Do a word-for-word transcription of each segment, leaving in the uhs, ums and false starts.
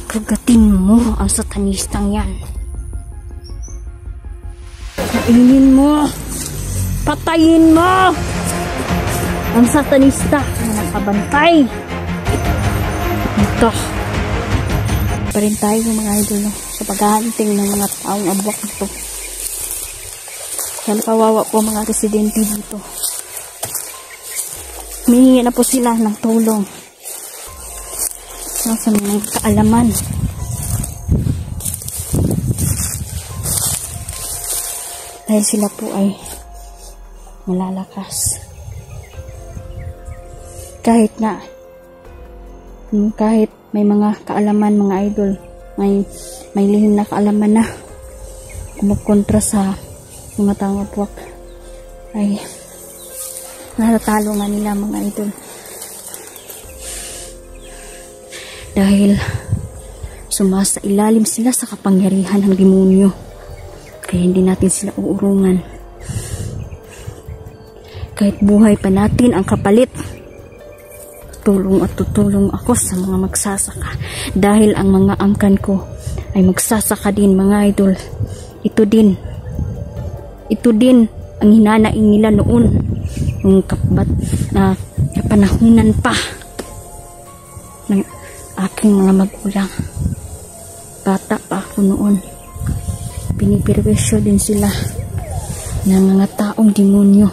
Kagatin mo ang satanistang yan. Kainin mo. Patayin mo ang satanista na nakabantay. Ito. Pa rin tayo mga idol no, sa paghahanting ng mga taong abwak nito. Kaya kawawa po mga residente dito. Humihingi na po sila ng tulong sa mga kaalaman. Dahil sila po ay malalakas. Kahit na kahit may mga kaalaman mga idol, may may lihim na kaalaman na kumukontra sa mga taong abwak, ay natatalo nga nila mga idol. Dahil sumasa ilalim sila sa kapangyarihan ng demonyo. Kaya hindi natin sila uurungan. Kahit buhay pa natin ang kapalit, tulong at tutulong ako sa mga magsasaka. Dahil ang mga angkan ko ay magsasaka din mga idol. Ito din. Ito din ang hinanaing nila noon. Yung kapat na kapanahunan pa ng aking mga magulang. Bata pa ako noon. Pinipirwisyo din sila ng mga taong demonyo.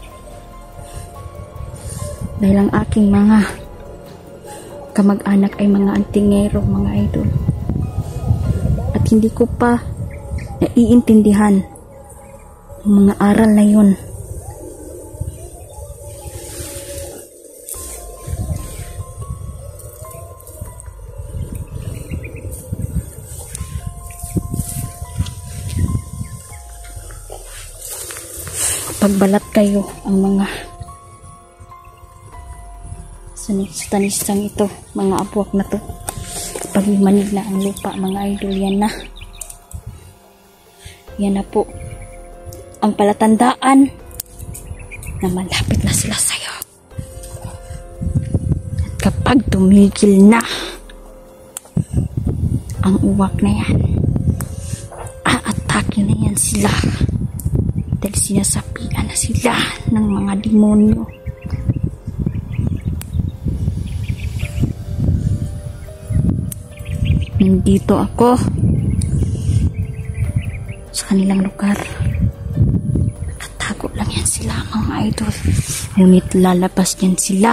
Dahil ang aking mga kamag-anak ay mga antingero, mga idol. At hindi ko pa naiintindihan ang mga aral na yun. Pagbalat kayo ang mga satanistang ito, mga abwak na to, pagmanig na ang lupa mga idol, yan na yan na po ang palatandaan na malapit na sila sa'yo. At kapag tumigil na ang uwak na yan, aatake na yan sila. Dahil sinasapian na sila ng mga demonyo. Nandito ako sa kanilang lugar. Nakatago lang yan sila mga idol. Ngunit lalabas yan sila.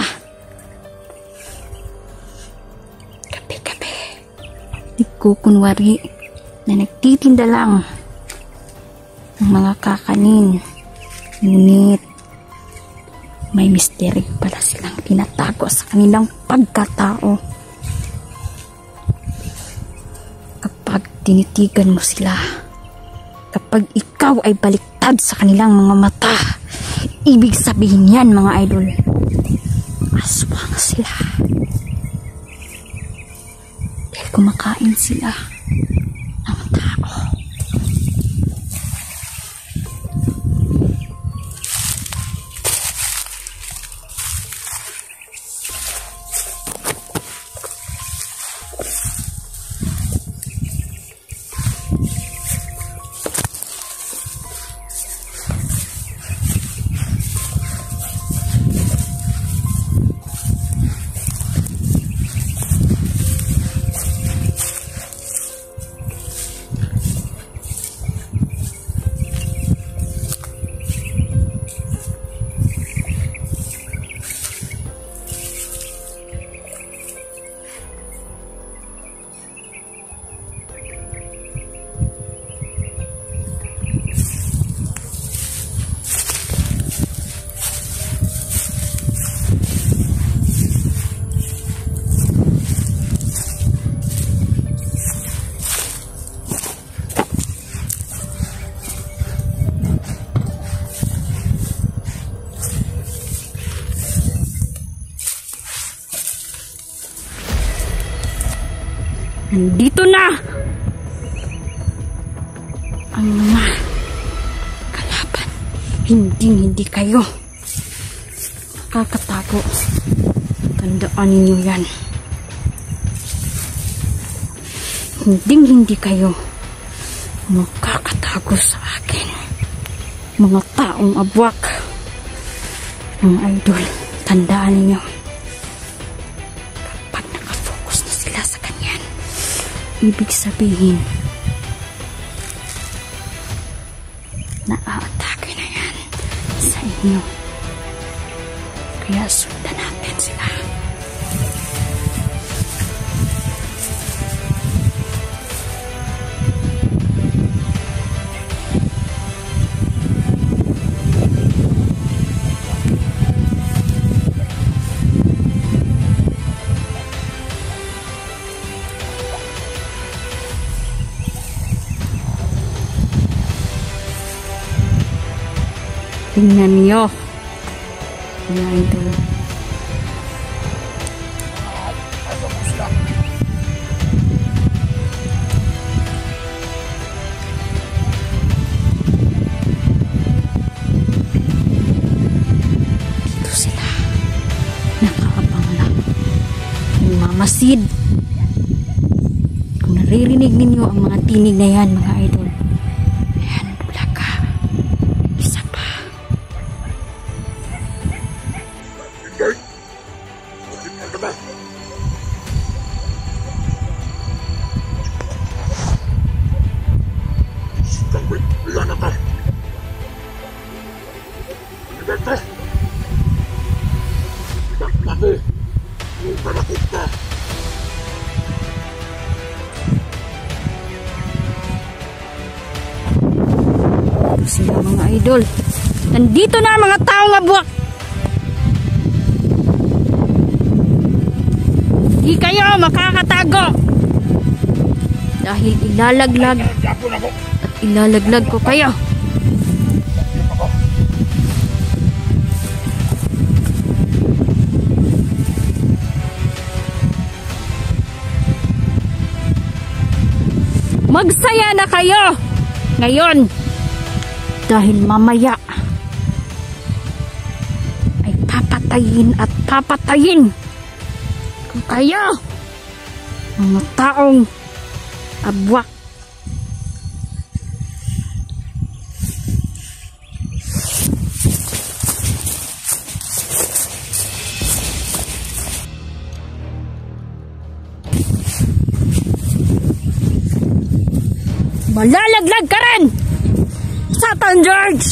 Gabi-gabi. Nagkukunwari na nagtitinda lang ng mga kakanin. Ngunit may misteri pala silang tinatago sa kanilang pagkatao. Kapag tinitigan mo sila, kapag ikaw ay baliktad sa kanilang mga mata, ibig sabihin yan mga idol, aswang sila. Dahil kumakain sila ng tao. Nandito na ang mga kalaban. Hindi hindi kayo makakatago. Tandaan ninyo yan. hinding hindi kayo makakatago sa akin. Mga taong abwak. Mga idol, tandaan ninyo. Kapag nakafocus na sila sa kanyan, ibig sabihin, na-aatake na yan sa inyo. Kaya sundan natin sila. Tingnan niyo, mga idol. Dito sila, nakaabang lang. Mamasid. Kung naririnig ninyo ang mga tinig na yan, mga idol, sila mga idol. Nandito na mga taong abwak. Di kayo makakatago. Dahil ilalaglag at ilalaglag ko kayo. Magsaya na kayo ngayon. Dahil mamaya ay papatayin at papatayin ko kayo, mga taong abwak. Malalaglag ka rin, Satan George!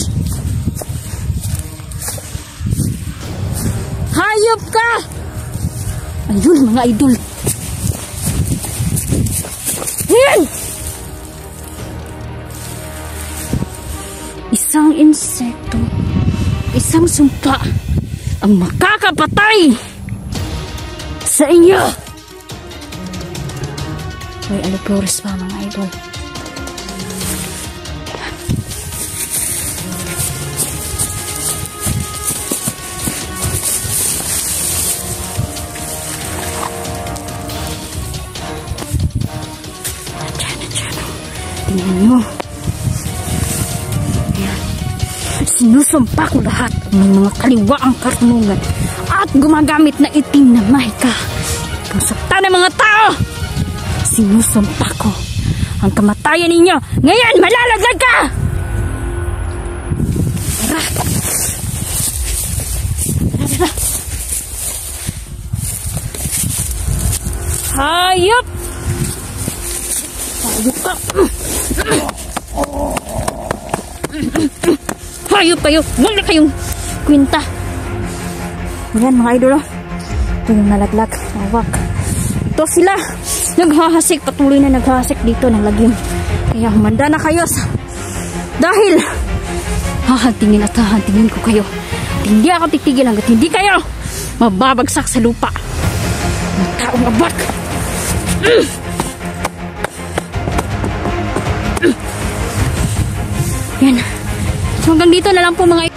Hayop ka! Ayun, mga idol. Yan! Isang insekto, isang sumpa ang makakapatay sa inyo. May alipores pa, mga idol. Tingnan nyo. Ayan. Sinusumpa ko lahat ng mga kaliwaang karunungan at gumagamit na itim na mahika. Pangsakta ng mga tao. Sinusumpa ko ang kamatayan ninyo. Ngayon, malalaglag ka! Tara. Tara, tara. Hayop! Hayop ka! Hayop kayo! Wala kayong kwinta! Ayan, mga idol, oh. Ito yung nalaglag. Awak. Ito sila. Naghahasik. Patuloy na naghahasik dito ng lagim. Kaya humanda na kayo sa... Dahil hahantingin at hahantingin ko kayo. At hindi ako titigil hanggat hindi kayo mababagsak sa lupa. Mga taong abak. Mm. Yan. So hanggang dito na lang po, mga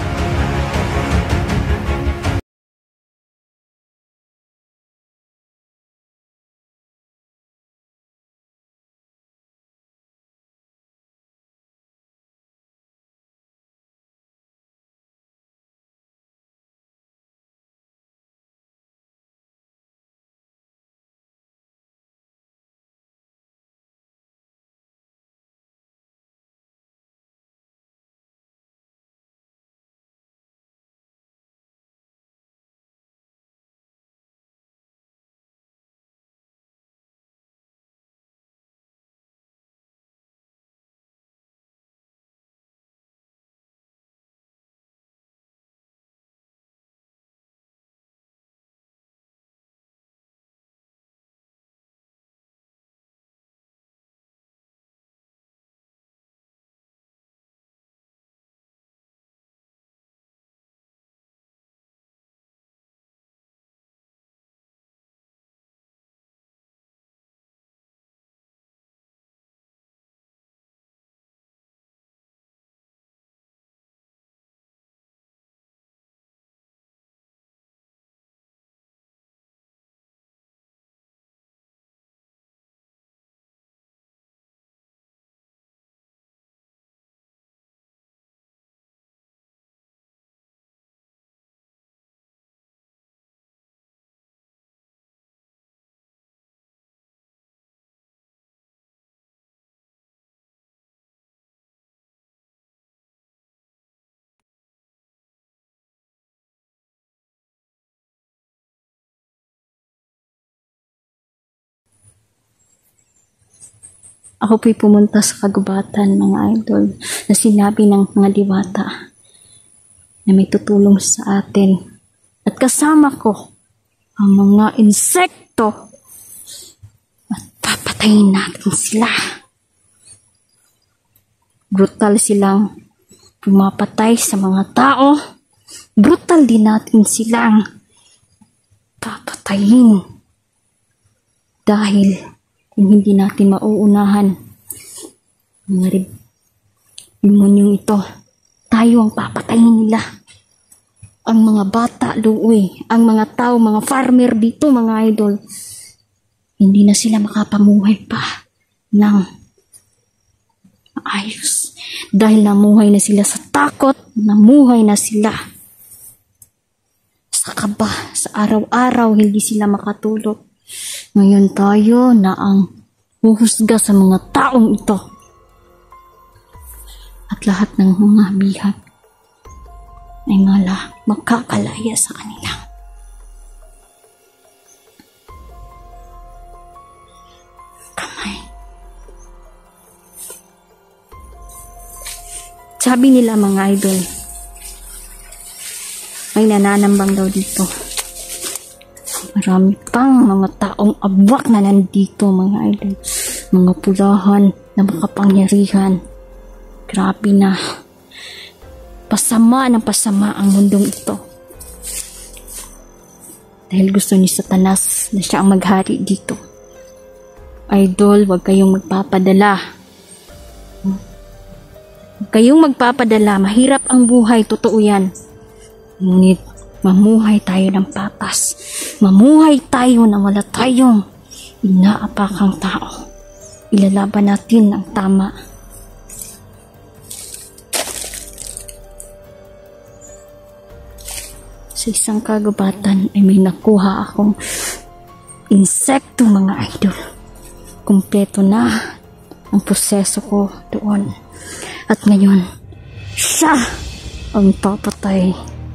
Ako po'y pumunta sa kagubatan, mga idol, na sinabi ng mga diwata na may tutulong sa atin. At kasama ko ang mga insekto at papatayin natin sila. Brutal silang pumapatay sa mga tao. Brutal din natin silang papatayin. Dahil kung hindi natin mauunahan mga demonyong ito, tayo ang papatayin nila. Ang mga bata, luoy, ang mga tao, mga farmer dito, mga idol, hindi na sila makapamuhay pa ng ayos. Dahil namuhay na sila sa takot, namuhay na sila sa kaba, sa araw-araw, hindi sila makatulog. Ngayon tayo na ang huhusga sa mga taong ito. At lahat ng mga bihag ay mala makakalaya sa kanila. Kamay. Sabi nila mga idol, may nananambang daw dito. Marami pang mga taong abwak na nandito, mga idol. Mga pulahan na makapangyarihan. Grabe na. Pasama ng pasama ang mundong ito. Dahil gusto ni Satanas na siya ang maghari dito. Idol, huwag kayong magpapadala. Huwag kayong magpapadala. Mahirap ang buhay, totoo yan. Ngunit, mamuhay tayo ng patas. Mamuhay tayo na wala tayong inaapakang tao. Ilalaban natin ang tama. Sa isang kagubatan ay may nakuha akong insekto, mga idol. Kumpleto na ang proseso ko doon. At ngayon, siya ang papatay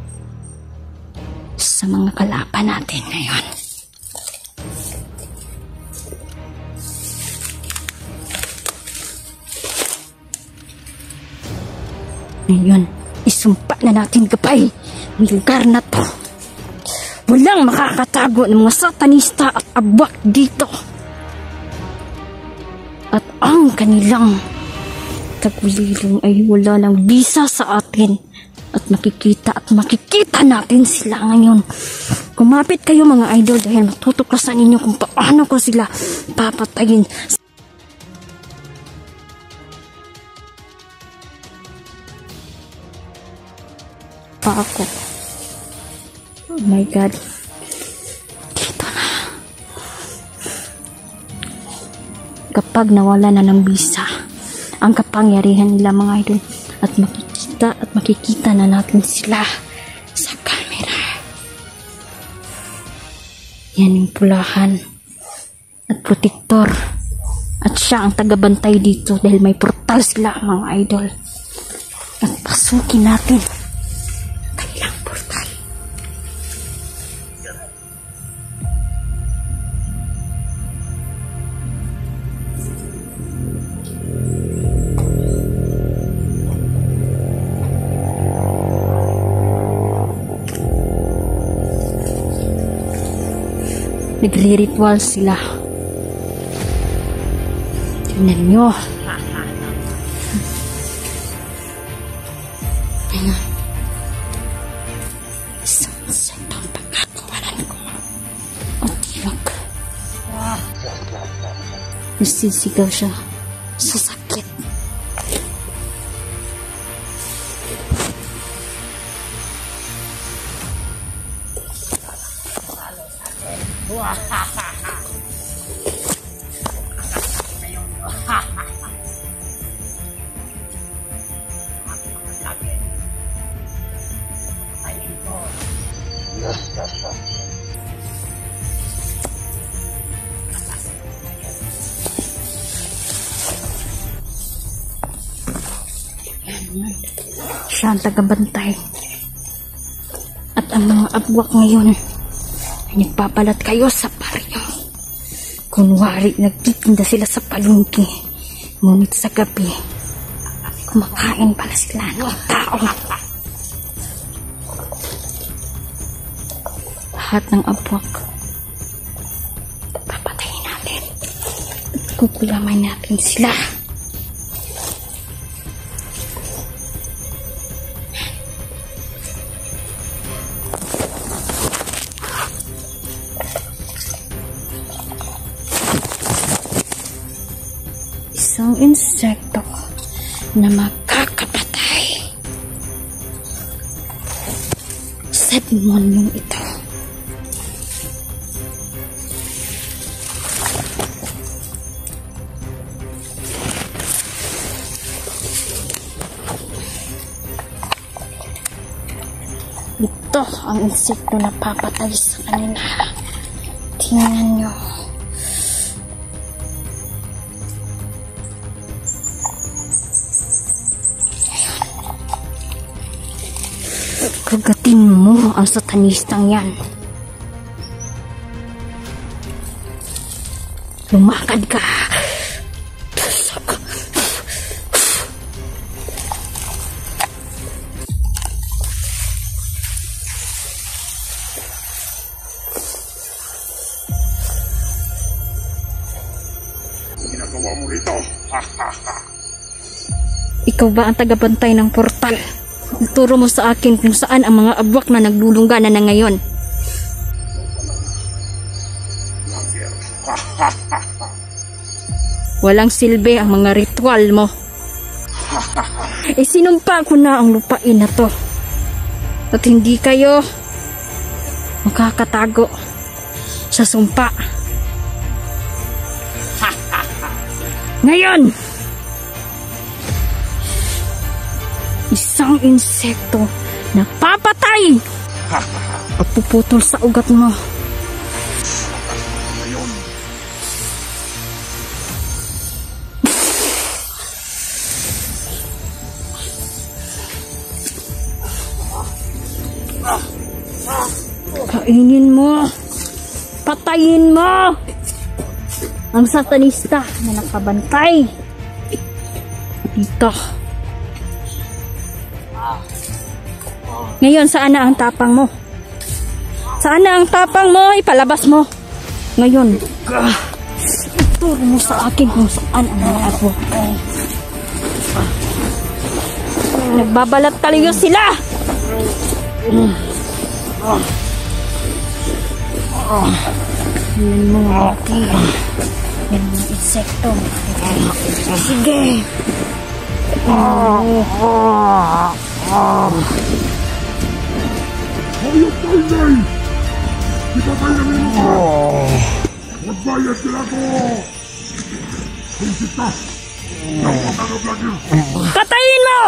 sa mga kalaban natin ngayon. Ngayon, isumpa na natin kapay ang lugar na to. Walang makakatago ng mga satanista at abwak dito. At ang kanilang tagulilong ay wala ng bisa sa atin. At makikita at makikita natin sila ngayon. Kumapit kayo mga idol dahil matutuklasan ninyo kung paano ko sila papatayin. Pa ako. Oh my God. Dito na. Kapag nawala na ng bisa ang kapangyarihan nila mga idol, at makikita at makikita na natin sila sa camera. Yan yung pulahan at protektor. At siya ang tagabantay dito dahil may portal sila mga idol. At pasukin natin ang kanilang portal. Nagre-ritual sila. Tingnan nyo. Tingnan. Isang sentang pagkakawalan ko. O tiwag. Nasisigaw siya sa sakit. Siya ang tagabantay. At ang mga abwak ngayon ay nagpapalat kayo sa baryo. Kunwari nagtitinda sila sa palengke. Ngunit sa gabi, kumakain pala sila ng tao. Lahat ng abwak, papatayin natin. Kukulamay natin sila. Isang insekto na makakapatay sa demonyong ito. Ito ang insekto na papatay sa kanila. Tingnan nyo. Kagatin mo ang satanistang yan. Lumakad ka. Tusok. Ginagawa mo rito. Ikaw ba ang tagabantay ng portal? Ituro mo sa akin kung saan ang mga abwak na naglulungga na na ngayon. Walang silbi ang mga ritual mo. Isinumpa ko na ang lupain na to. At hindi kayo makakatago sa sumpa. Ngayon, isang insekto na papatay at puputol sa ugat mo. Kainin mo, patayin mo ang satanista na nakabantay dito. Ngayon, saan na ang tapang mo? Saan na ang tapang mo? Ipalabas mo. Ngayon, ituro mo sa akin kung saan ang mga abwak. Nagbabalat talaga sila. Yan mo, okay. Yan mga insekto. Sige. Hayop tayo! Ipatay na rin ako! Magbayad sila ko! Pinsip ka! Napakagab lagi! Patayin mo!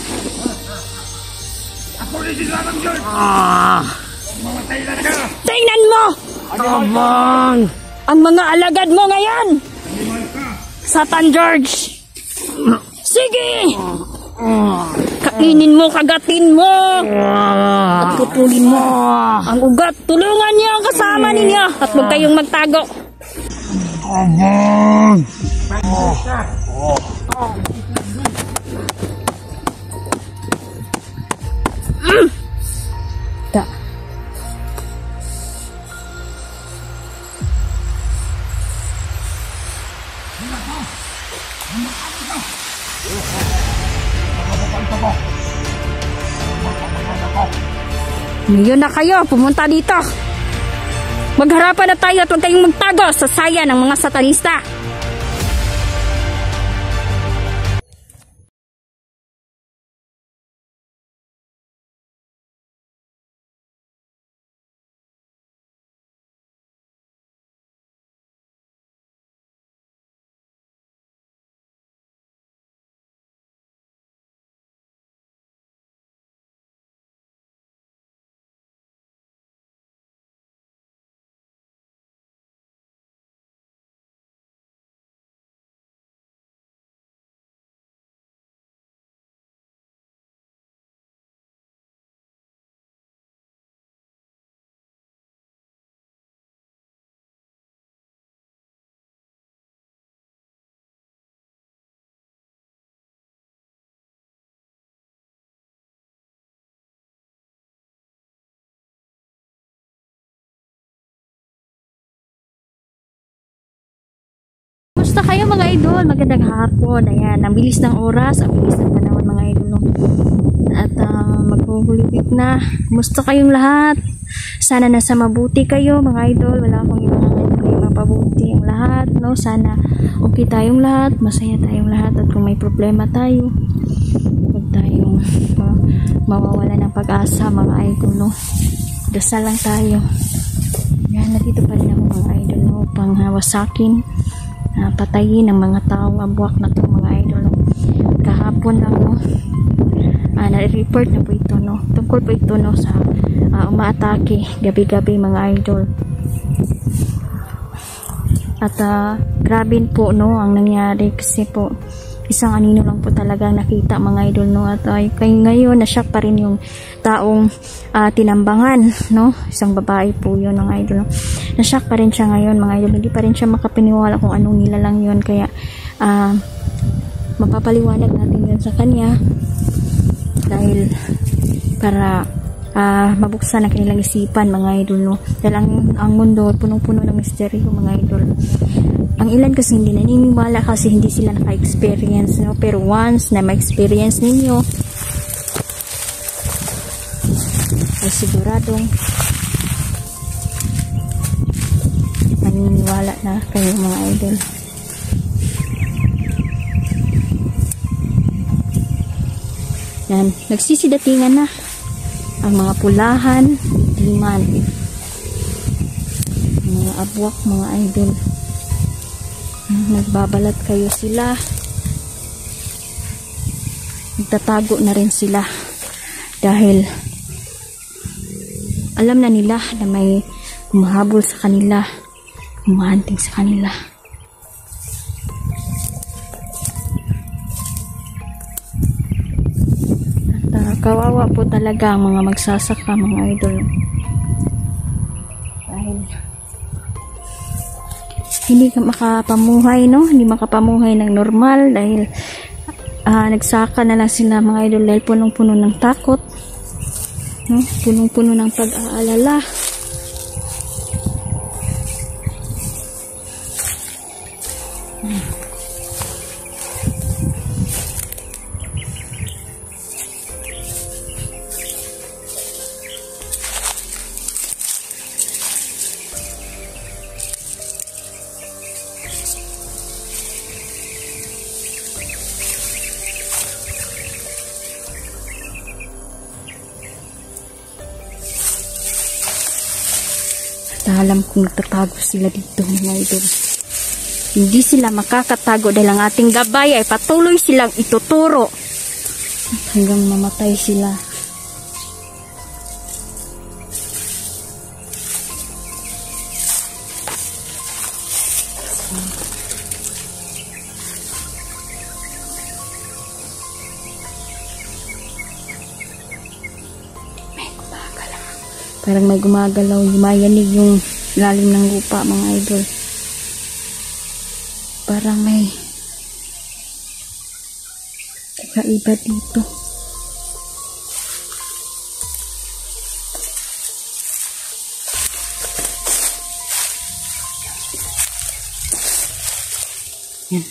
Ako isin lang dyan! Mamatay lang ka! Tingnan mo! Abang! Ang mga alagad mo ngayon! Satan George! Sige! Kainin mo, kagatin mo! At putulin mo ang ugat. Tulungan niyo ang kasama ninyo at huwag kayong magtago. Abang! Mm. Da. Ngayon na kayo, pumunta dito. Magharapan na tayo at huwag kayong magtago sa saya ng mga satanista. Kumusta kayo mga idol? Magandang hapon. Ayan, ang bilis ng oras, ang bilis ng panahon mga idol. No? At uh, maghuhuli week na. Kumusta kayong lahat? Sana nasa mabuti kayo mga idol. Wala akong ilangan kayo mapabuti ang lahat. No? Sana okay tayong lahat, masaya tayong lahat. At kung may problema tayo, huwag tayong uh, mawawala ng pag-asa mga idol. No? Dasal lang tayo. Yan, nandito pa rin ako mga idol. No? Upang hawasakin, uh, patayin ng mga taong abuak na itong mga idol. No? Kahapon lang, no? Uh, na-report na po ito, no? Tungkol po ito, no? Sa uh, umaatake gabi-gabi mga idol. At uh, grabe po, no? Ang nangyari kasi po isang anino lang po talaga nakita mga idol, no? At uh, kay ngayon na-shock pa rin yung taong uh, tinambangan, no? Isang babae po yun mga idol, no? Na-shock pa rin siya ngayon mga idol. Hindi pa rin siya makapaniwala kung anong nilalang yun. Kaya uh, mapapaliwanag natin yun sa kanya dahil para uh, mabuksan ang kanilang isipan mga idol, no? Dahil ang, ang mundo punong-puno ng misteryo mga idol. Ang ilan kasi hindi naniniwala kasi hindi sila naka-experience, no? Pero once na ma-experience ninyo ay siguradong maniniwala na kayo mga idol. Yan, nagsisidatingan na ang mga pulahan, diman, mga abwak mga idol. Nagbabalat kayo sila, nagtatago na rin sila dahil alam na nila na may humahabol sa kanila, humahanting sa kanila. At uh, kawawa po talaga ang mga magsasaka mga idol, dahil hindi ka makapamuhay, no? Hindi makapamuhay ng normal dahil uh, nagsaka na lang sila mga idol dahil punong-puno ng takot, no? Punong-puno ng pag-aalala. Hmm. Alam kong nagtatago sila dito mga idol. Hindi sila makakatago dahil ang ating gabay ay patuloy silang ituturo hanggang mamatay sila. Parang may gumagalaw, yumayanig yung lalim ng lupa mga idol. Parang may kakaiba dito. Yan.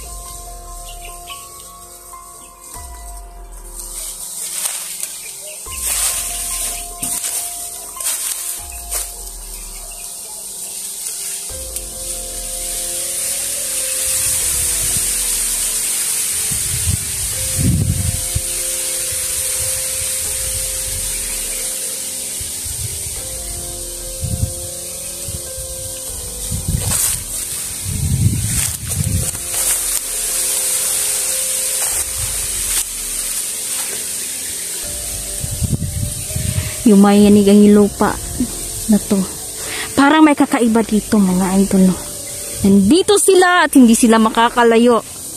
Yumayanig ang lupa na to. Parang may kakaiba dito mga idol, no? Nandito sila at hindi sila makakalayo.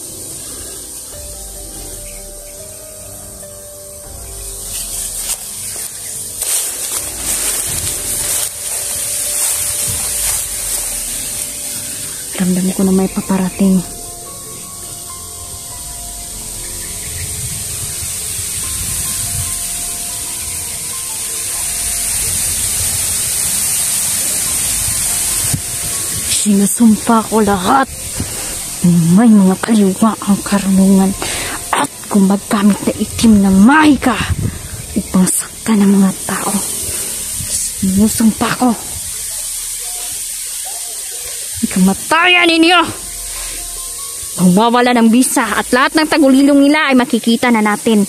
Ramdam ko na may paparating. Sinasumpa ko lahat may mga kaliwa ang karunungan at gumagamit na itim na mahika upang saktan ng mga tao. Sinusumpa ko. Kamatayan ninyo! Mawawala ng bisa at lahat ng tagulilong nila ay makikita na natin.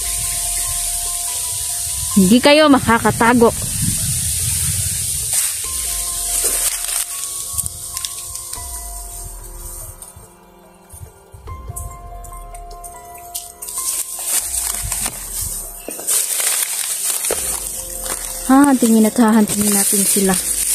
Hindi kayo makakatago. Hahantingin at hahantingin natin sila.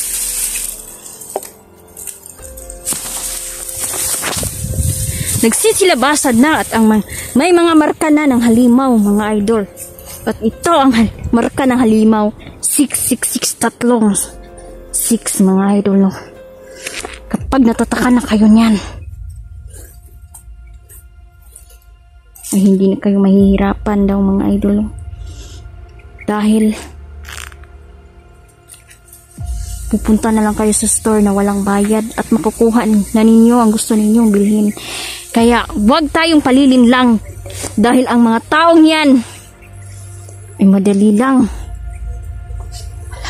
Nagsisilabasad na at ang may mga marka na ng halimaw, mga idol. At ito ang marka ng halimaw, six six six tatlong six, mga idol. No? Kapag natataka na kayo niyan, ay hindi na kayo mahihirapan daw, mga idol. No? Dahil pupunta na lang kayo sa store na walang bayad at makukuha na ninyo ang gusto ninyong bilhin. Kaya wag tayong palilin lang dahil ang mga taong yan ay madali lang. Wala.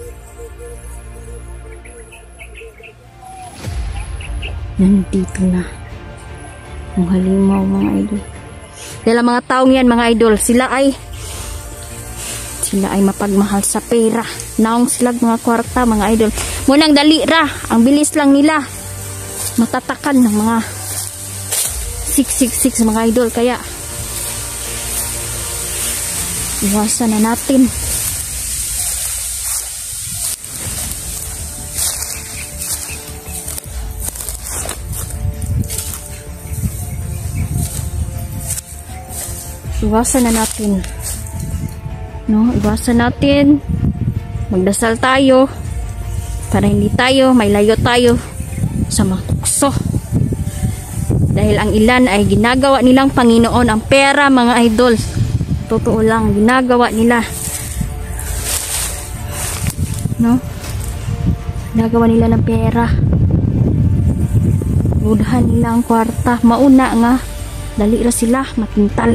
Nandito na ang halimaw, mga idol. Dahil ang mga taong yan, mga idol, sila ay sila ay mapagmahal sa pera. Naong sila mga kwarta, mga idol. Munang dali ra, ang bilis lang nila matatakan ng mga six six six, mga idol. Kaya iwasan na natin. Iwasan na natin. No, iwasan natin. Magdasal tayo para hindi tayo, may layo tayo sa mga tukso. Dahil ang ilan ay ginagawa nilang Panginoon ang pera, mga idol. Totoo lang, ginagawa nila. No? Ginagawa nila ng pera. Budhan nila ang kwarta. Mauna nga. Dali ra sila, matintal.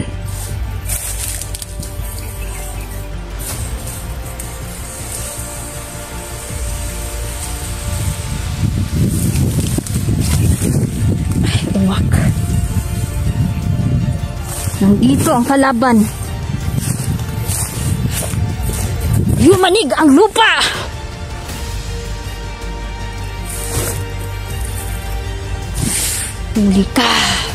Nandito ang kalaban. Yumanig ang lupa. Huli ka.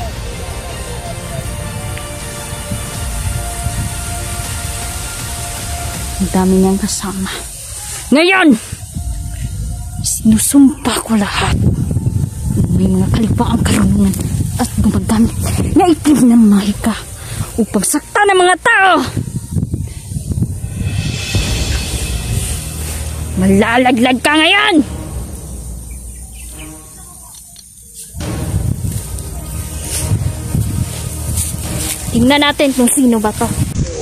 Ang dami niyang kasama. Ngayon, sinusumpa ko lahat. May mga kaliwa ang karunungan at gumagamit na itim ng mahika upang sakta ng mga tao. Malalaglag ka ngayon. Tingnan natin kung sino ba to.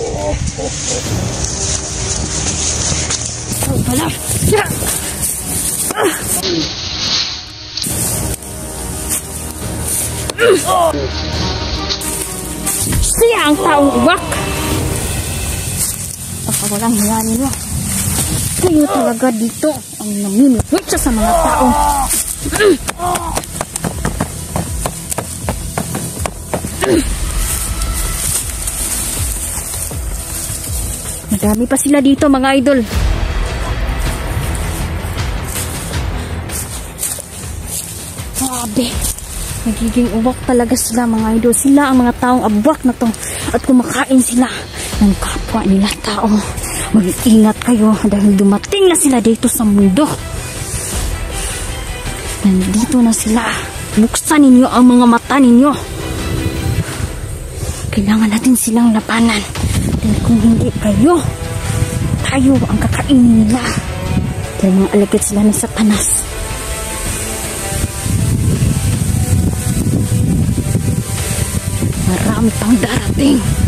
So, wala. Siya ang taong uwak. Baka walang hiya nila. Kayo talaga dito ang namimikit siya sa mga taong madami pa sila dito, mga idol. Grabe. Nagiging uwak talaga sila, mga idol. Sila ang mga taong abwak na to. At kumakain sila ng kapwa nila tao. Mag-iingat kayo dahil dumating na sila dito sa mundo. Nandito na sila. Buksan ninyo ang mga mata ninyo. Kailangan natin silang labanan. Dahil kung hindi kayo, tayo ang kakainin nila. Dahil mga alagad sila ng Satanas. Marami pang darating.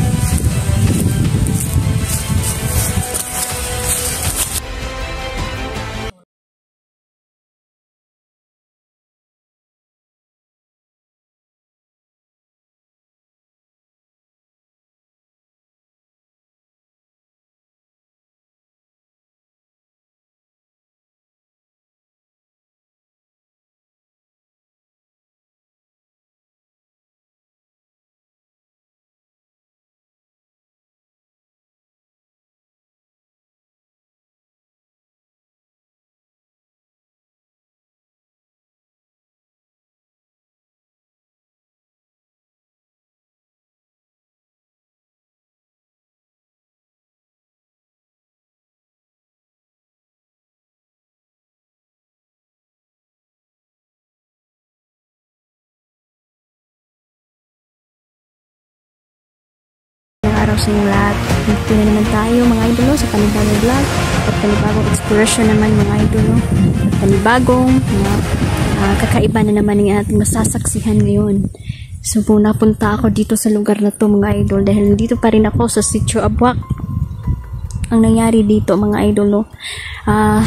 araw sa inyo lahat. Dito na naman tayo mga idolo sa panibagong vlog at panibagong exploration naman mga idolo at panibagong mga uh, kakaiba na naman yung ating masasaksihan ngayon. So po napunta ako dito sa lugar na to mga idol dahil dito pa rin ako sa Sitio Abuak. Ang nangyari dito mga idolo, ah uh,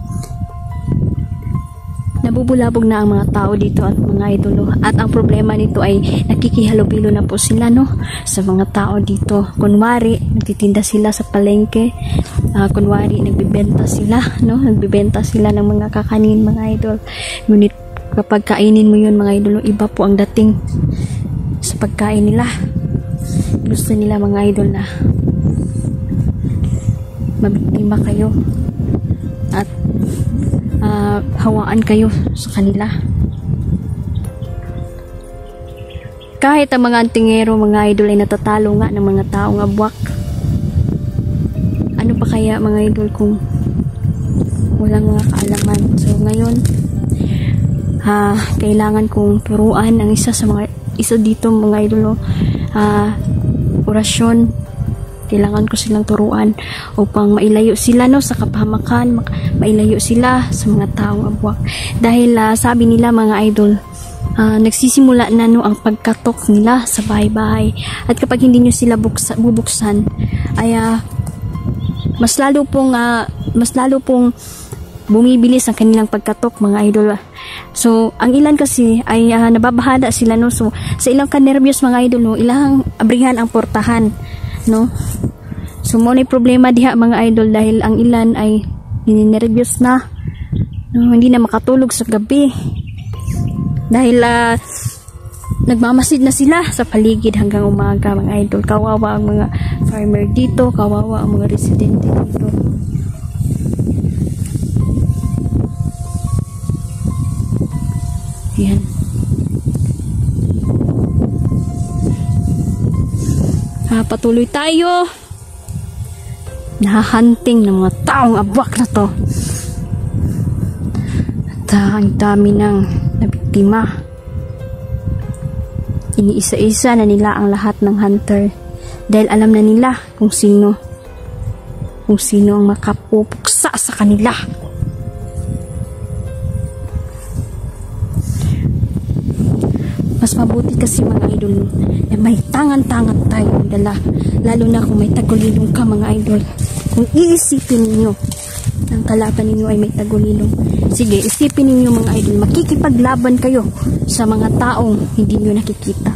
nabubulabog na ang mga tao dito at mga idolo, at ang problema nito ay nakikihalubilo na po sila no sa mga tao dito. Kunwari nagtitinda sila sa palengke, uh, kunwari nagbebenta sila no nagbebenta sila ng mga kakanin mga idol, ngunit kapag kainin mo yun mga idolo, iba po ang dating sa pagkain nila. Gusto nila mga idol na mabiktima kayo at Uh, hawaan kayo sa kanila. Kahit ang mga antingero mga idol ay natatalo nga ng mga taong Abuak, ano pa kaya mga idol kung walang mga kaalaman. So ngayon uh, kailangan kong turuan ang isa sa mga isa dito mga idol, uh, orasyon. Kailangan ko silang turuan upang mailayo sila no sa kapahamakan, mailayo sila sa mga taong Abuak. Dahil uh, sabi nila mga idol, uh, nagsisimula na no ang pagkatok nila sa bahay-bahay. At kapag hindi nyo sila buksa, bubuksan, ay uh, mas lalo pong uh, mas lalo pong bumibilis ang kanilang pagkatok mga idol. So ang ilan kasi ay uh, nababahada sila no. So sa ilang ka-nervyos mga idol no, ilang abrihan ang portahan no. So mo na problema diha mga idol dahil ang ilan ay ninenervyos na no, hindi na makatulog sa gabi dahil uh, nagmamasid na sila sa paligid hanggang umaga mga idol. Kawawa ang mga farmer dito, kawawa ang mga residente dito. Yan. Ah, patuloy tayo. Nahahunting ng mga taong Abuak na to. At uh, ang dami ng nabiktima. Iniisa-isa na nila ang lahat ng hunter dahil alam na nila kung sino kung sino ang makapupuksa sa kanila. Mas mabuti kasi mga idol na may tangan-tangan tayo dala, lalo na kung may tagulilong ka mga idol. Kung iisipin ninyo ang kalaban ninyo ay may tagulilong, sige isipin ninyo mga idol, makikipaglaban kayo sa mga taong hindi nyo nakikita.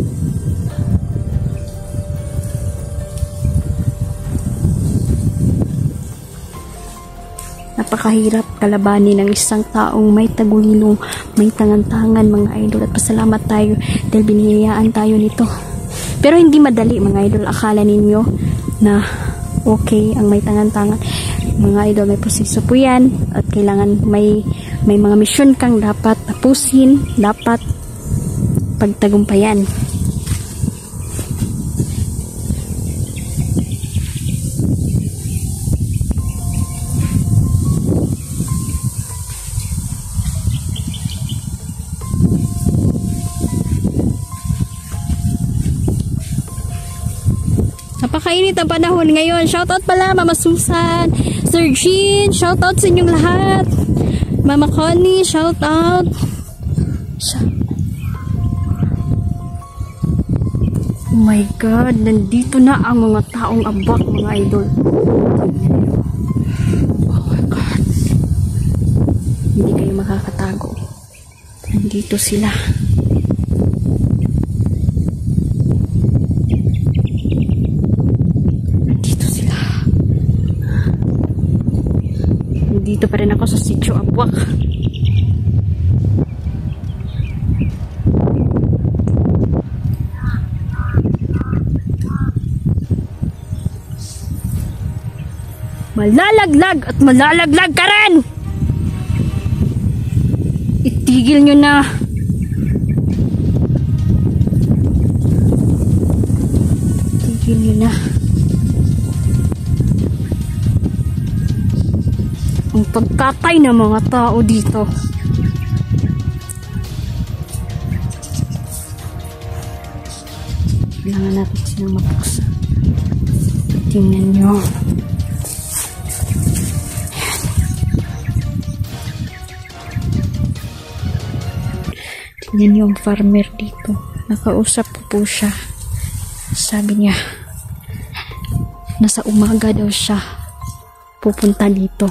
Napakahirap kalabanin ng isang taong may tagulilong, may tangan-tangan mga idol, at pasalamat tayo dahil biniyayaan tayo nito. Pero hindi madali mga idol. Akala ninyo na okay ang may tangan-tangan mga idol, may proseso po yan at kailangan may may mga misyon kang dapat tapusin, dapat pagtagumpayan. Napakainit ang panahon ngayon. Shoutout pala Mama Susan, Sir Jean, shoutout sa inyong lahat. Mama Connie, shoutout. Oh my God, nandito na ang mga taong Abuak mga idol. Oh my God. Hindi kayo makakatago. Nandito sila. Dito pa rin ako sa Sitio Abuak. Malalaglag at malalaglag ka rin! Itigil nyo na! Itigil nyo na! Ang pagkatay ng mga tao dito. Kailangan natin silang mapuksa. Tingnan nyo. Tingnan nyo ang farmer dito. Nakausap ko po siya. Sabi niya, nasa umaga daw siya pupunta dito.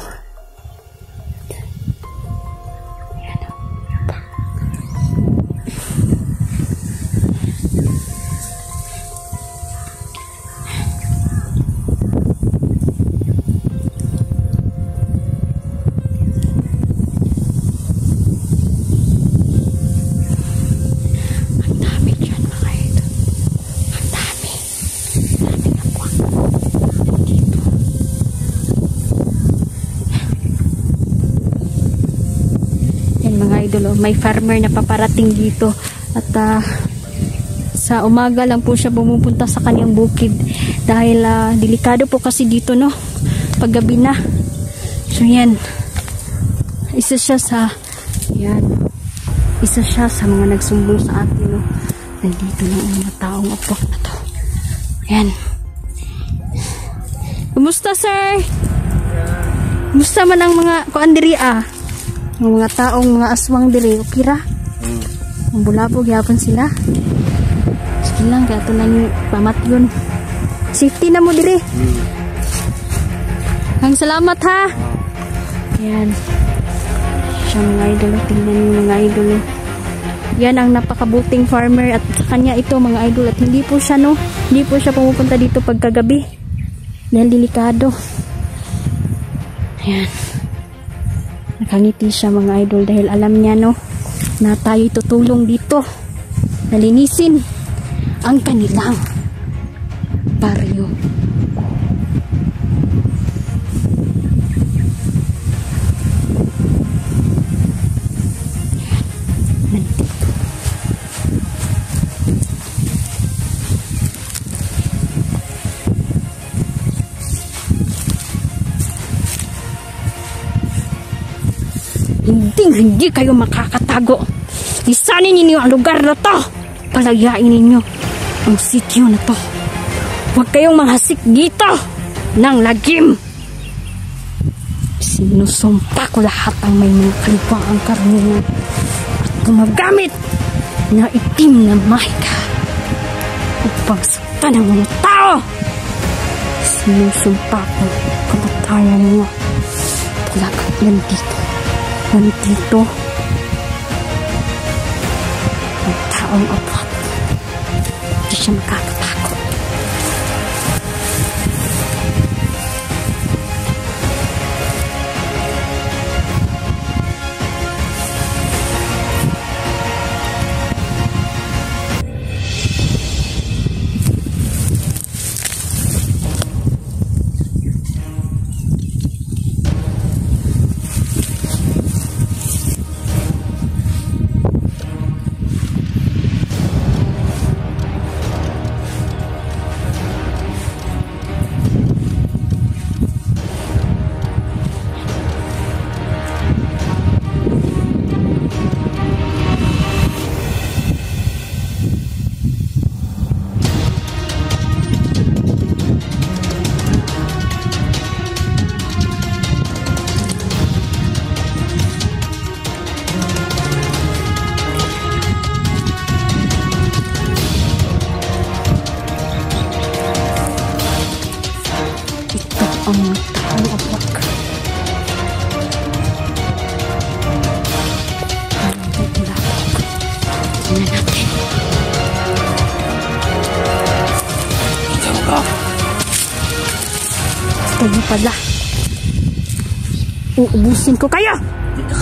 Idol, may farmer na paparating dito at uh, sa umaga lang po siya bumupunta sa kanyang bukid dahil uh, delikado po kasi dito, no, paggabi na. So yan, isa siya sa yan, isa siya sa mga nagsumbong sa atin, no. Nandito na ang mga taong apok na to. Yan. Kumusta, sir? Kumusta man ang mga kuandiri ah? Ang mga taong mga aswang diri, okay ra? Mm. Ang bulabog, yapon sila. Sige lang, kaya ito lang yung pamat yun. Safety na mo diri. Mm. Ang salamat ha. Mm. Yan. Siya mga idol, tingnan yung mga idol. Yan ang napakabuting farmer at sa kanya ito mga idol. At hindi po siya, no, hindi po siya pumupunta dito pagkagabi. Dahil delikado. Yan. Nakangiti siya mga idol dahil alam niya, no, na tayo'y tutulong dito nalinisin ang kanilang baryo. Hindi, hindi kayo makakatago. Isanin ninyo ang lugar na to. Palayain ninyo ang sityo na to. Huwag kayong manghasik dito ng lagim. Sinusumpa ko lahat ang may mga kalipaang karunungan at gumagamit na itim na mahika upang saktan ang mga tao. Sinusumpa ko kamatayan mo. Talagang nandito. Nandito ang taong abot. Hindi siya makakatakot. Ang mga taong abot. Ang bulabog. Tingnan natin. Ikaw ka. Ito mo pala. Uubusin ko kayo!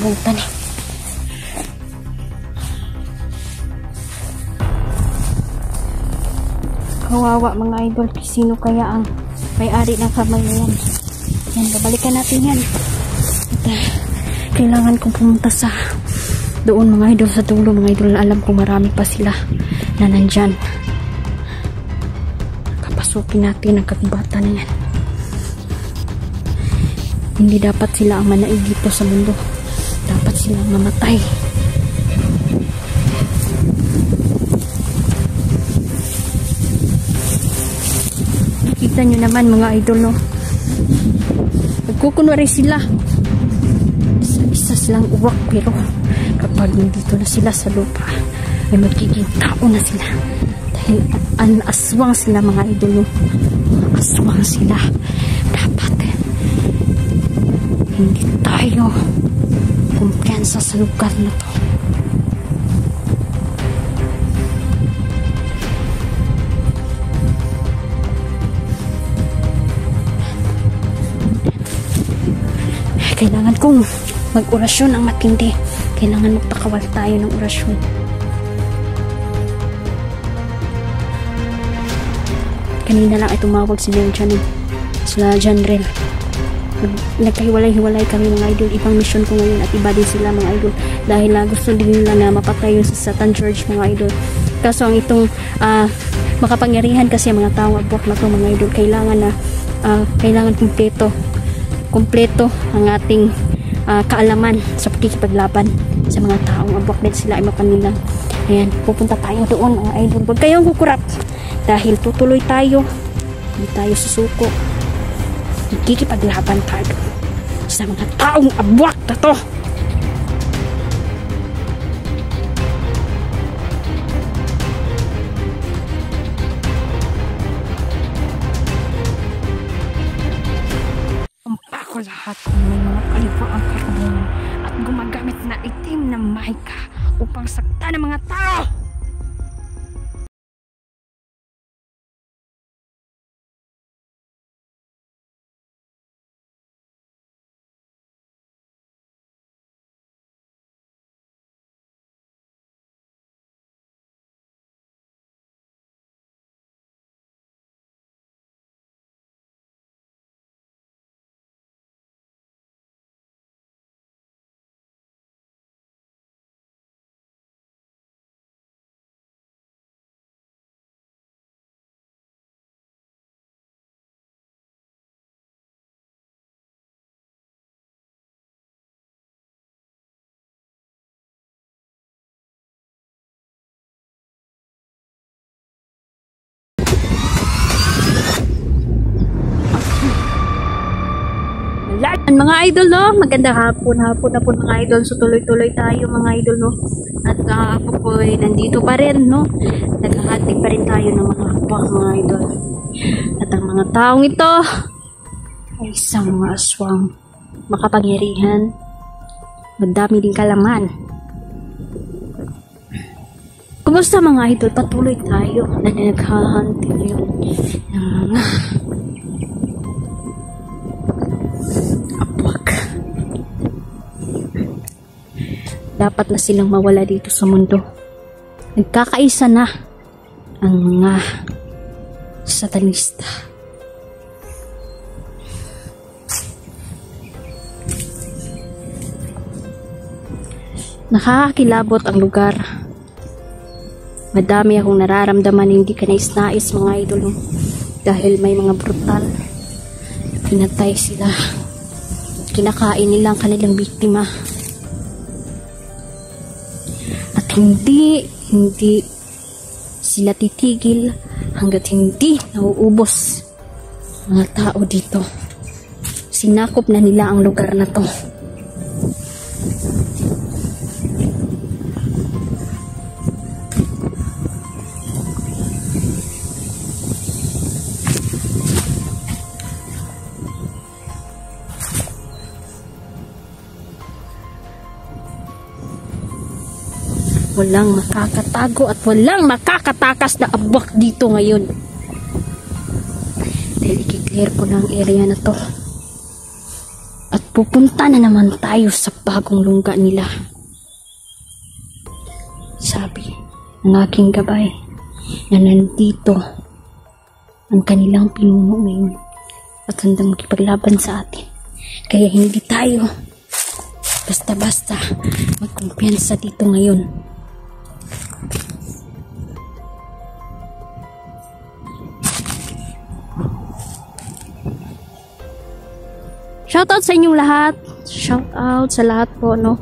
kalibutan eh. Kawawa mga idol, sino kaya ang may-ari ng kamay na yan? Yan, babalikan natin yan. At, uh, kailangan kong pumunta sa doon mga idol, sa dulo mga idol. Alam ko marami pa sila na nandyan. Kapasukin natin ang kagubatan na yan. Hindi dapat sila ang manaig dito sa mundo. Dapat silang mamatay. Nakita nyo naman mga idol, no? Nagkukunwari sila. Isa-isa silang uwak, pero kapag nandito na sila sa lupa, ay magiging tao na sila. Dahil an aswang sila mga idol, no? Aswang sila. Dapat hindi tayo kumpiyansa sa lugar na to. Kailangan kong mag-orasyon ang matindi. Kailangan magpakawal tayo ng orasyon. Kanina lang ay tumawag si Leon Janin, sila Janrel. Nagkahiwalay-hiwalay kami mga idol. Ibang mission ko ngayon at iba din sila mga idol. Dahil uh, gusto din nila na mapatay yung sa Satan Church mga idol. Kaso ang itong uh, makapangyarihan kasi ang mga taong abwak na to mga idol, kailangan na uh, kailangan kumpleto kumpleto ang ating uh, kaalaman sa pagkikipaglaban sa mga taong abwak din sila ay mapanilang. Ayan, pupunta tayo doon mga idol. Huwag kayong kukurap dahil tutuloy tayo, hindi tayo susuko. Nagkikipaglaban tayo sa mga taong abwak na to. Umpa ko lahat ng may mga kalifaang karunungan at gumagamit na itim na mahika upang sakta ng mga tao. Mga idol, no? Magandang hapon, hapon na po mga idol. So tuloy-tuloy tayo mga idol, no? At uh, ako po ay nandito pa rin, no? Naghahating pa rin tayo ng mga abwak mga idol. At ang mga taong ito ay isang mga aswang makapangyarihan, madami din kalaman. Kumusta mga idol? Patuloy tayo na naghahanting yun ng mga abwak. Dapat na silang mawala dito sa mundo. Nagkakaisa na ang mga satanista. Nakakakilabot ang lugar. Madami akong nararamdaman hindi ka nais-nais mga idol, dahil may mga brutal. Pinatay sila. Kinakain nila ang kanilang biktima. At hindi, hindi sila titigil hanggat hindi nauubos mga tao dito. Sinakop na nila ang lugar na to. Walang makakatago at walang makakatakas na abwak dito ngayon. Dahil i-clear ko na ang area na to. At pupunta na naman tayo sa bagong lungga nila. Sabi ng aking gabay na nandito ang kanilang pinuno ngayon at handang makipaglaban sa atin. Kaya hindi tayo basta-basta magkumpiyansa dito ngayon. Shoutout sa inyong lahat. Shoutout sa lahat po, no?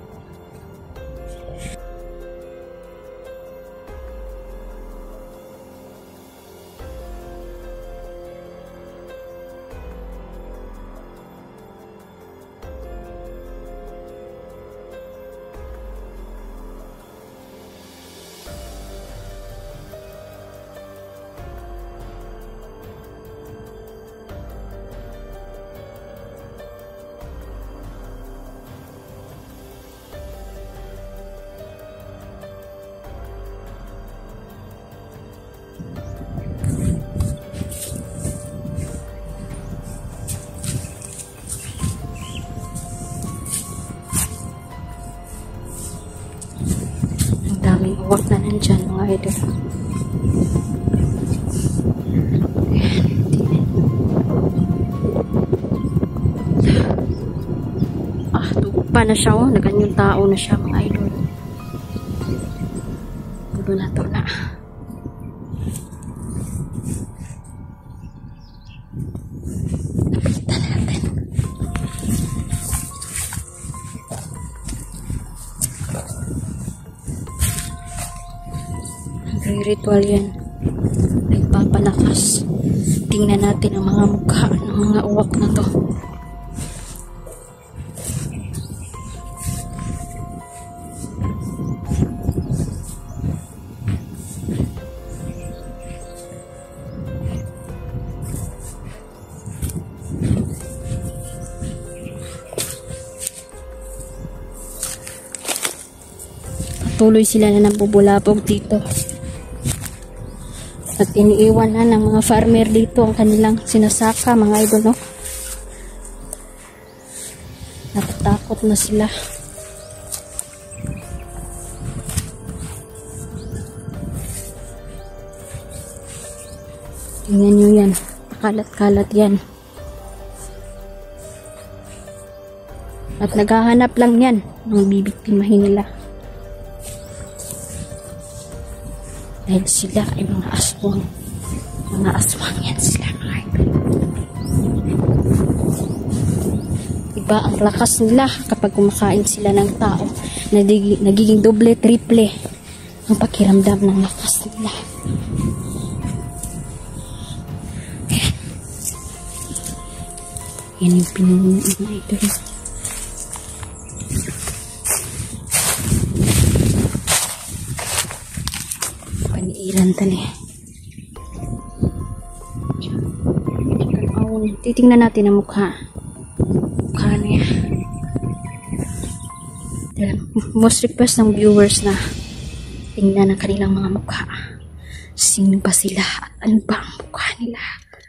Daming uwak na nandyan, mga idol. Ah, tupa na siya, oh. Naganyong tao na siya, mga idol. Bulo na to na. Napitan natin. Ritual yan. Nagpapalakas. Tingnan natin ang mga mukha ng mga uwak na to. Patuloy sila na nabubulabog dito. At iniiwan na ng mga farmer dito ang kanilang sinasaka, mga idol, no? Natatakot na sila. Tingnan nyo yan. Kalat-kalat yan. At naghahanap lang yan ng bibiktimahin nila. Dahil sila ay mga aswang. Mga aswang yan sila, mga idol. Iba ang lakas nila kapag kumakain sila ng tao. Nagiging, nagiging doble, triple ang pakiramdam ng lakas nila. Yan yung pinuno, mga idol. Paniiran tali. Oh, titingnan natin ang mukha. Mukha niya. Most request ng viewers na tingnan ang kanilang mga mukha. Sino ba sila at ano ba ang mukha nila?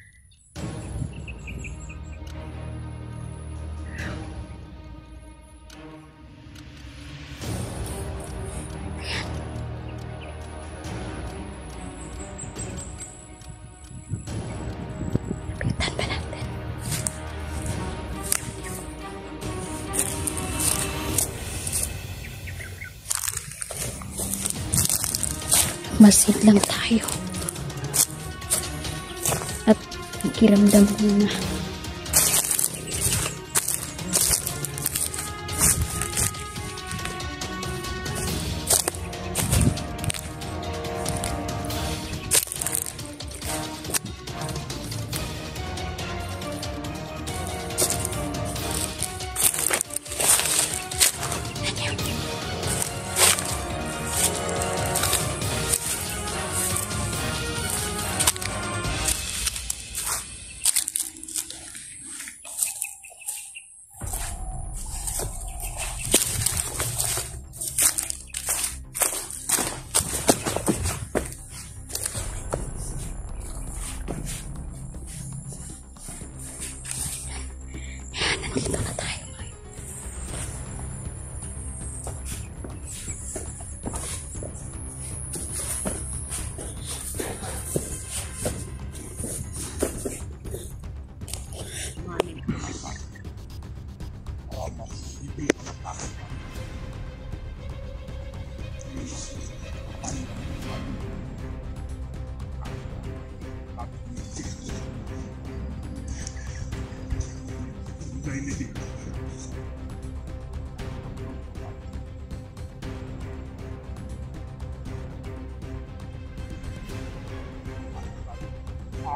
Masid lang tayo. At nakiramdam ko na.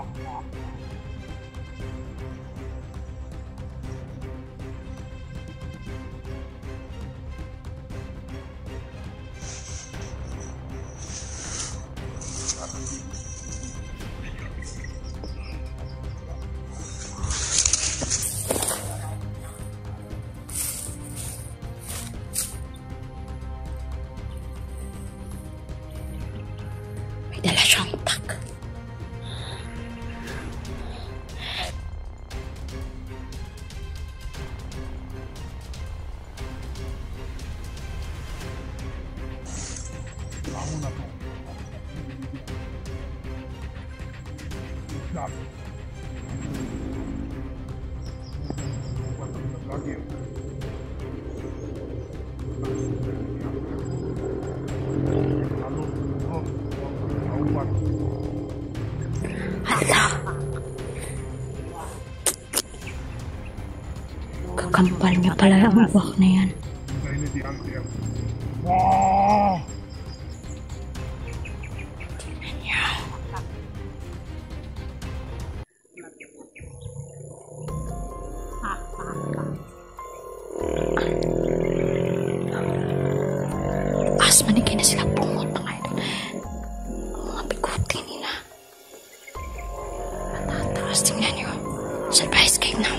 Dala siyang utak. Ako na to. Lagi. Lagi. Hala. Kakampal niya pala ang uwak na yan. Wow! Tingnan niya. As manigay na sila bungot mga idol. Ang mga biguti nila. Matataas, tingnan niyo. Surprise game na.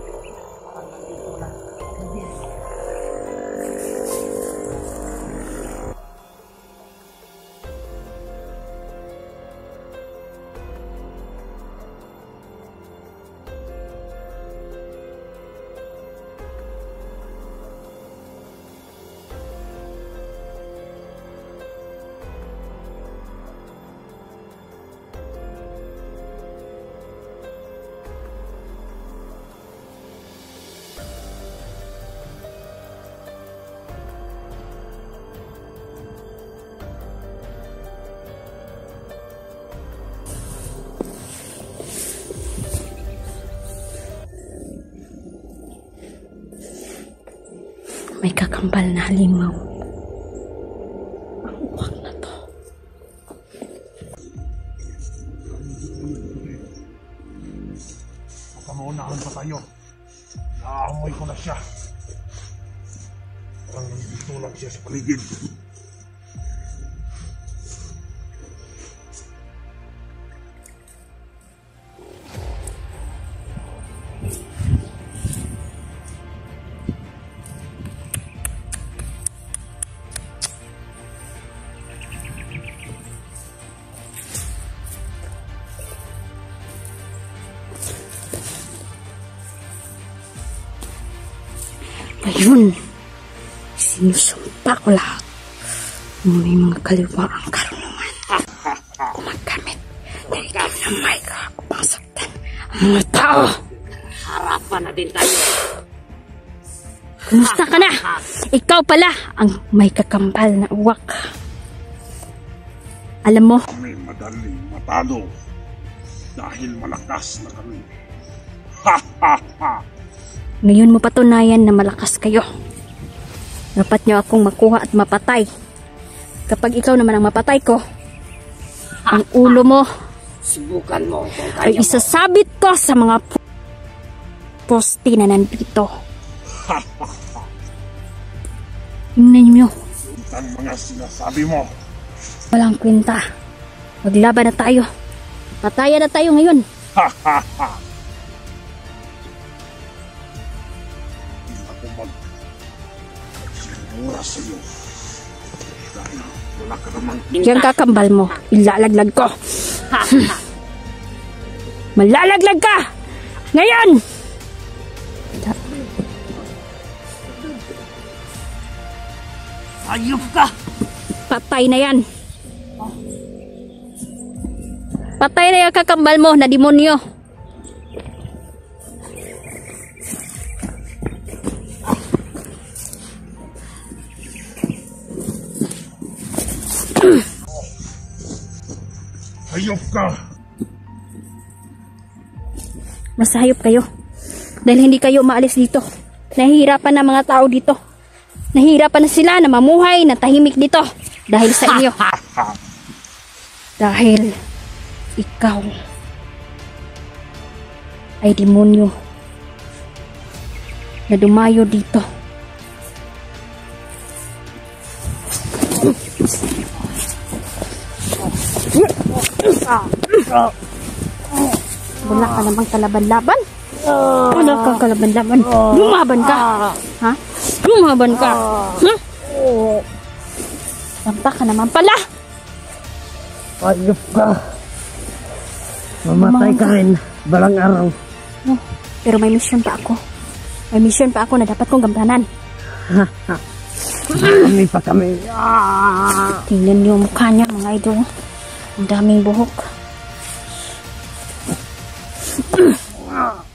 May kakambal na halimaw. Ang uwak na to. Makamaunahan pa tayo. Naamoy ko na siya. Parang nandito lang siya sa paligid. Ngayon, sinusumpa ko lahat ng may mga kaliwa ang karunungan. Gumagamit na ikaw na may kapasaktan ang mga tao. Harapan na din tayo. Kumusta ka na? Ikaw pala ang may kakambal na uwak. Alam mo, Kami madaling matalo dahil malakas na kami. Ha ha ha! ngayon mo patunayan na malakas kayo. Dapat niyo akong makuha at mapatay. Kapag ikaw naman ang mapatay ko, ang ulo mo Subukan mo kung kaya ay mo. isasabit ko sa mga poste na nandito. Tingnan niyo. Ang mga sinasabi mo. Walang kwenta. Maglaban na tayo. Patayan na tayo ngayon. Ha ha ha! Hindi ako mag-sigura sa iyo. Dahil wala ka namang Yung kakambal mo, ilalaglag ko. Malalaglag ka! Ngayon! Ayop ka! Patay na yan. Patay na yung kakambal mo na demonyo. hayop ka. Masayop kayo. Dahil hindi kayo maalis dito. Nahihirapan na mga tao dito. Nahihirapan na sila na mamuhay, na tahimik dito. Dahil sa inyo. Dahil ikaw ay demonyo na dumayo dito. Wala ka namang kalaban-laban. Wala kang kalaban-laban. Lumaban ka. Ha? Lumaban ka. Ha? Lampa ka naman pala. Ayop ka. Mamatay ka rin. Balang araw. Oh, pero may mission pa ako. May mission pa ako na dapat kong gampanan. Kami pa kami. Tingnan niyo ang mukha niya, mga idol. Ang daming buhok.